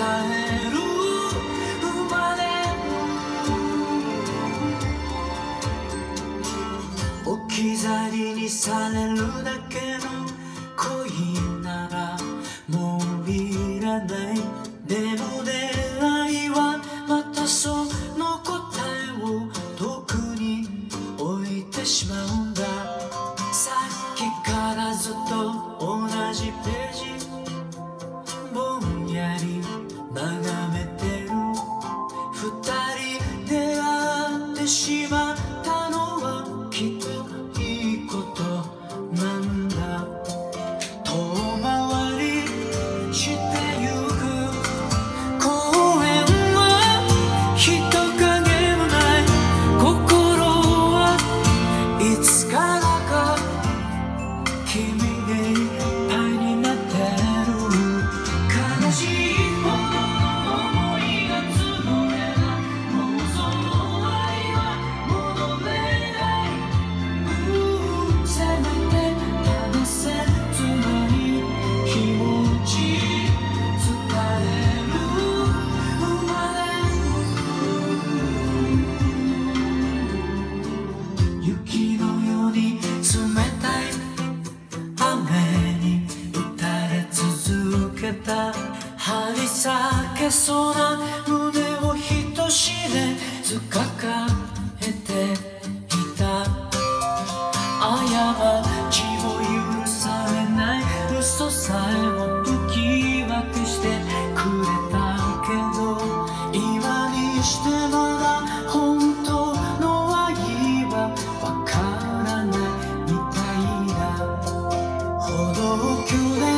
えるまで置き去りにされるだけの恋ならもういらない。でも出会いはまたその答えを遠くに置いてしまうんだ。さっきからずっと同じページぼんやり眺めてる。二人出会ってしまったのはきっといいことなんだ。遠回りしてゆく公園は人影もない。心はいつからか君でいっぱいになってる。悲しいほどの想いが募れない。もうその愛は戻れない。せめて話せつない気持ち伝えるまで。雪のように冷たい雨に打たれ続けた。張り裂けそうな胸を人知れず抱えていた。過ちも許されない嘘さえも吹き分けしてくれたけど、今にしてまだ本当の愛はわからないみたいだ。歩道橋で